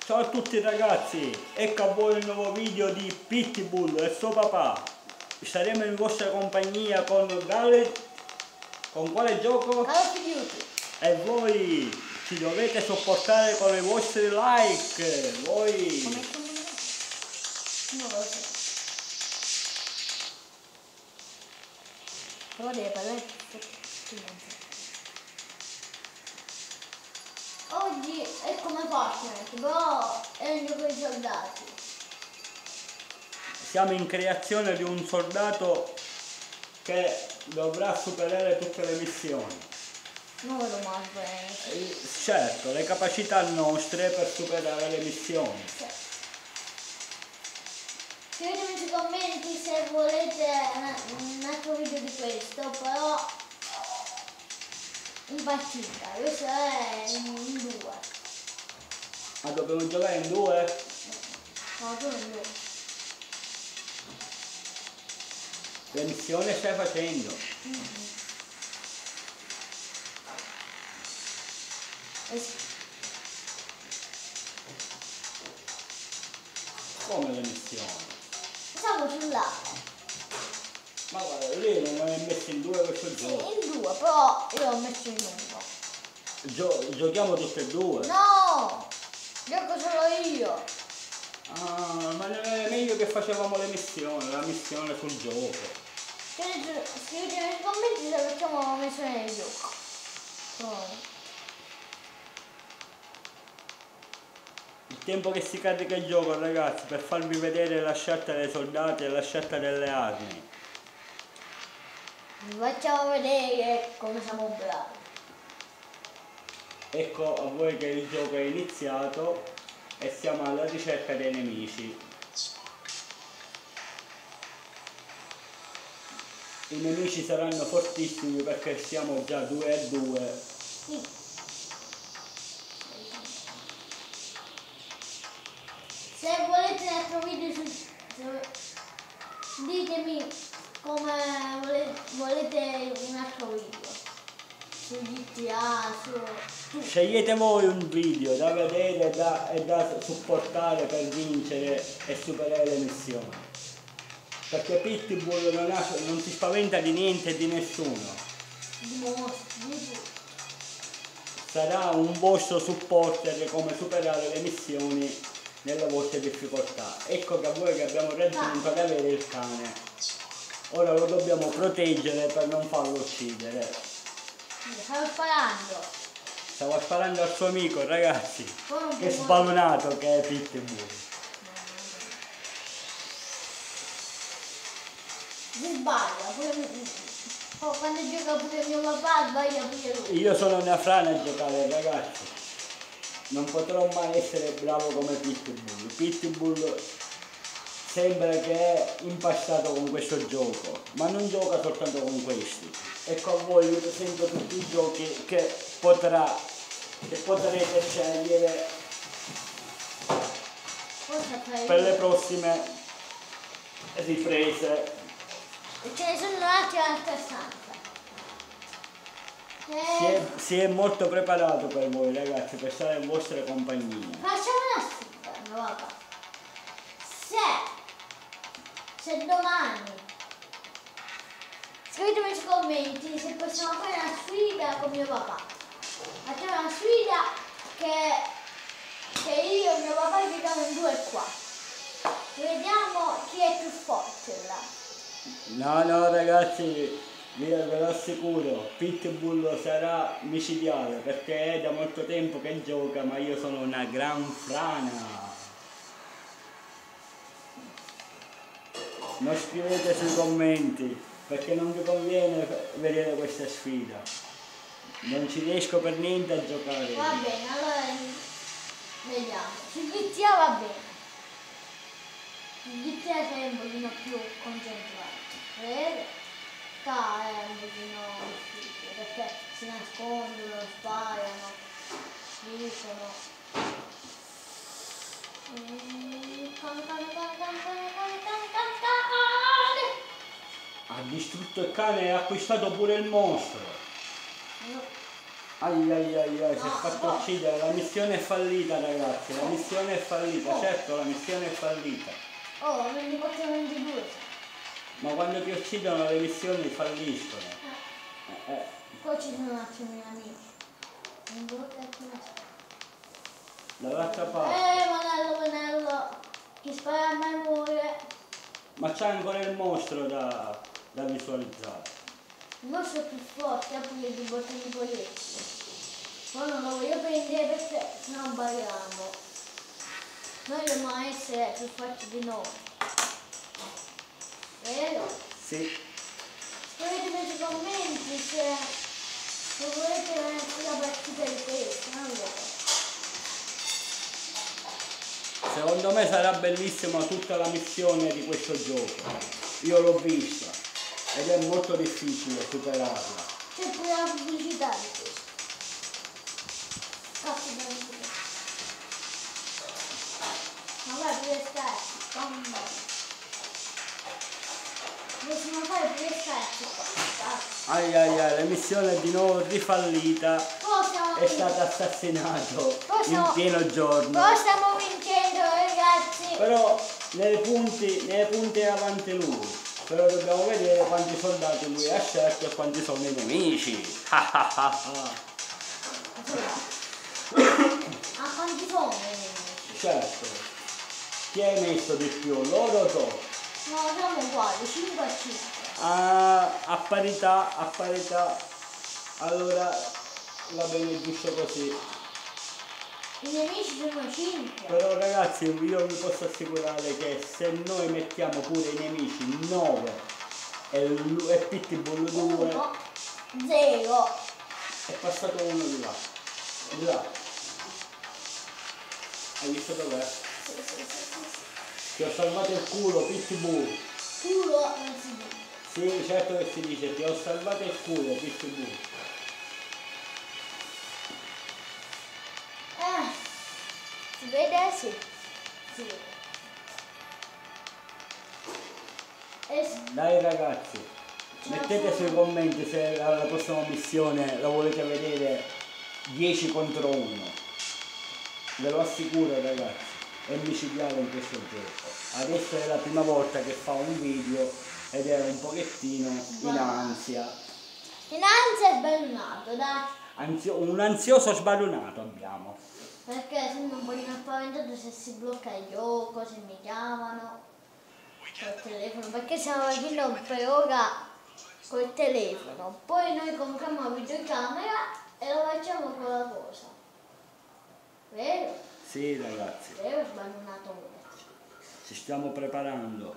Ciao a tutti ragazzi, ecco a voi il nuovo video di Pitbull e suo papà. Saremo in vostra compagnia con con quale gioco? Call of Duty. E voi ci dovete supportare con i vostri like. Voi... Non lo so. Però deve parlare oggi è come Fortnite, però è un gioco di soldati. Siamo in creazione di un soldato che dovrà superare tutte le missioni. Non vedo mai bene. Certo, le capacità nostre per superare le missioni. Scrivetemi sui commenti se volete un altro video di questo, però in partita, questo è in due. Ma dobbiamo giocare in due? No, tu in due. Le missioni stai facendo? Come le missioni? Siamo sul lato. Ma guarda, lei non è messo in due questo gioco. In due, però io ho messo in uno. Giochiamo tutte e due? No! Gioco solo io. Ah, ma non è meglio che facevamo le missioni, la missione sul gioco. Scrivetemi nei commenti se facciamo la missione del gioco. Il tempo che si carica il gioco ragazzi, per farvi vedere la scelta dei soldati e la scelta delle armi. Vi facciamo vedere come siamo bravi. Ecco a voi che il gioco è iniziato e siamo alla ricerca dei nemici. I nemici saranno fortissimi perché siamo già 2-2. Sì. Se volete un altro video ditemi come volete un altro video. Su GTA, su... Scegliete voi un video da vedere e da supportare per vincere e superare le missioni. Perché Pitbull non si spaventa di niente e di nessuno. Sarà un vostro supporter come superare le missioni nelle vostre difficoltà. Ecco che a voi che abbiamo raggiunto ad avere il cane. Ora lo dobbiamo proteggere per non farlo uccidere. Stavo sparando. Stava sparando al suo amico, ragazzi. Che sballonato che è Pitbull. Si sbaglia, quando gioca pure mio papà sbaglia pure lui. Io sono una frana a giocare, ragazzi. Non potrò mai essere bravo come Pitbull. Pitbull sembra che è impastato con questo gioco, ma non gioca soltanto con questi. Ecco a voi vi presento tutti i giochi che potrete scegliere per le prossime riprese. E ce ne sono altri all'altra stanza. Si è molto preparato per voi ragazzi, per stare in vostra compagnia. Facciamo una sfida, mio papà. Se domani scrivetemi nei commenti se possiamo fare una sfida con mio papà. Facciamo una sfida che io e mio papà giochiamo in 2 qua. Vediamo chi è più forte là. No ragazzi, ve lo assicuro, Pitbull sarà micidiale perché è da molto tempo che gioca, ma io sono una gran frana. Non scrivete sui commenti perché non vi conviene vedere questa sfida. Non ci riesco per niente a giocare. Va bene, allora vediamo. Sul GTA va bene. Sul GTA sei un pochino più concentrato. Vedete? Qua è un pochino difficile perché si nascondono, sparano, dicono. Ha distrutto il cane e ha acquistato pure il mostro. Ai ai ai ai, si è No, fatto no. uccidere, la missione è fallita ragazzi, la missione è fallita, Oh. certo la missione è fallita. Oh, 24-22. Ma quando ti uccidono le missioni falliscono. Poi ci sono altri miei amici. Non devo capire. Dall'altra parte. Manello, chi spara a me muore. Ma c'è ancora il mostro da visualizzare. Il nostro è più forte, ha pure di bottoni di proiettili. Poi non lo voglio prendere perché sennò balliamo. Noi dobbiamo essere più forti di noi. Vero? Sì. Scrivete nei commenti se volete la partita di questo, non lo so. Secondo me sarà bellissima tutta la missione di questo gioco. Io l'ho vista ed è molto difficile superarla. C'è pure la pubblicità di questo. Cazzo da pubblicità. Ma vai pure scarsi. Possiamo fare pure scarsi qua. Ai ai ai, la missione è di nuovo rifallita. Poi È stato assassinato in pieno giorno. stiamo vincendo ragazzi. Però nei punti è avanti lui. Però dobbiamo vedere quanti soldati lui ha scelto e quanti sono i nemici. A quanti sono? Certo. Chi hai messo di più? Loro o tu? No, siamo uguali, 5 a 5. A parità. Allora va bene giusto così. I nemici sono 5. Però ragazzi io vi posso assicurare che se noi mettiamo pure i nemici 9 e Pitbull 2 1, 0. è passato uno di là. Di là. Hai visto dov'è? Ti ho salvato il culo, Pitbull. Culo non si dice. Sì, certo che si dice, ti ho salvato il culo, Pitbull. Si vede? Sì. Si vede. Dai ragazzi, mettete sui commenti se alla prossima missione la volete vedere 10 contro 1. Ve lo assicuro ragazzi, è micidiale in questo gioco. Adesso è la prima volta che fa un video ed era un pochettino in ansia. In ansia è sbagliato, dai. Un ansioso sbalunato abbiamo. Perché sono un pochino spaventato se si blocca il gioco, se mi chiamano col telefono, perché stiamo facendo per ora col telefono, poi noi compriamo la videocamera e lo facciamo con la cosa. Vero? Sì ragazzi, Vero sbagliato ora. ci stiamo preparando.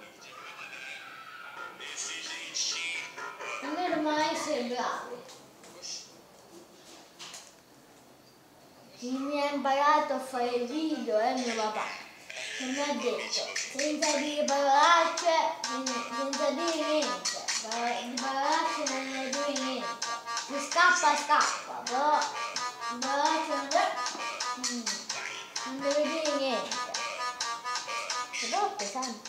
E noi dobbiamo essere bravi. Chi mi ha imparato a fare il video è mio papà, che mi ha detto, senza dire parolacce, senza dire niente, di parolacce non ne dire niente, si scappa, però di parolacce non deve dire niente, però è pesante.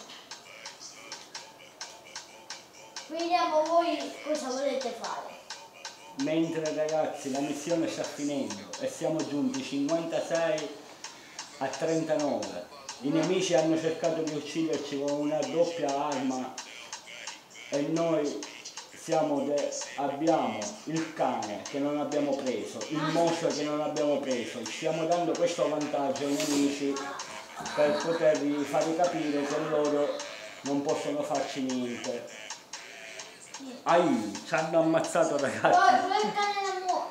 Vediamo voi cosa volete fare. Mentre ragazzi la missione sta finendo e siamo giunti 56 a 39. I nemici hanno cercato di ucciderci con una doppia arma e noi abbiamo il cane che non abbiamo preso, il mostro che non abbiamo preso. Stiamo dando questo vantaggio ai nemici per potergli fare capire che loro non possono farci niente. Ai, ci hanno ammazzato ragazzi. Poi il cane non muore.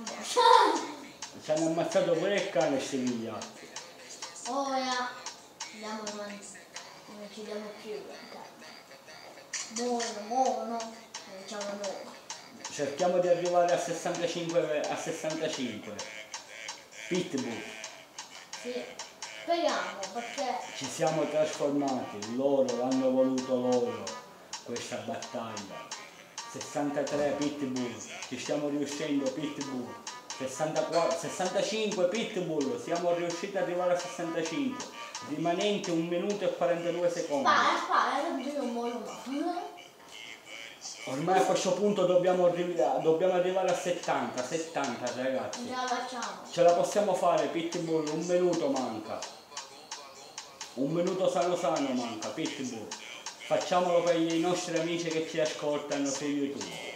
Ci hanno ammazzato pure il cane e stigliati. Ora andiamo avanti, non ci diamo più. Muoiono, diciamo noi. Cerchiamo di arrivare a 65. Pitbull. Sì, speriamo perché Ci siamo trasformati, loro l'hanno voluto loro, questa battaglia. 63 Pitbull, ci stiamo riuscendo Pitbull. 65 Pitbull, siamo riusciti ad arrivare a 65. Rimanente 1 minuto e 42 secondi. spara, non muoio mai. Ormai a questo punto dobbiamo arrivare a 70 ragazzi. Ce la facciamo. Ce la possiamo fare, Pitbull, un minuto manca. Un minuto sano manca, Pitbull. Facciamolo per i nostri amici che ci ascoltano su YouTube.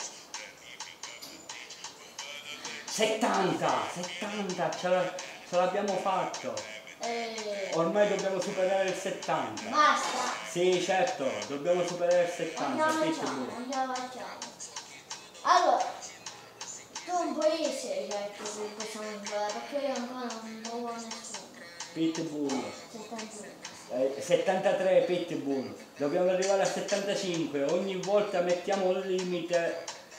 70, ce l'abbiamo fatto. Ormai dobbiamo superare il 70. Basta. Sì, certo, dobbiamo superare il 70. Non ce la facciamo. Allora, tu non puoi essere certo che possiamo imparare, perché io ancora non ho nessuno. Pitbull. 71. 73 Pitbull. Dobbiamo arrivare a 75. Ogni volta mettiamo un limite.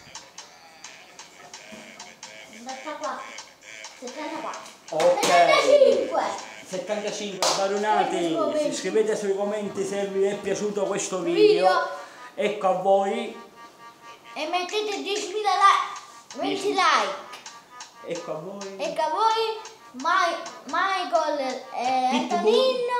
74. 74. Ok. 75. 75 Barunati, scrivete sui commenti se vi è piaciuto questo video. Ecco a voi. E mettete 10.000 like, 20 like. Ecco a voi. Ecco a voi, Michael e Pitbull. Antonino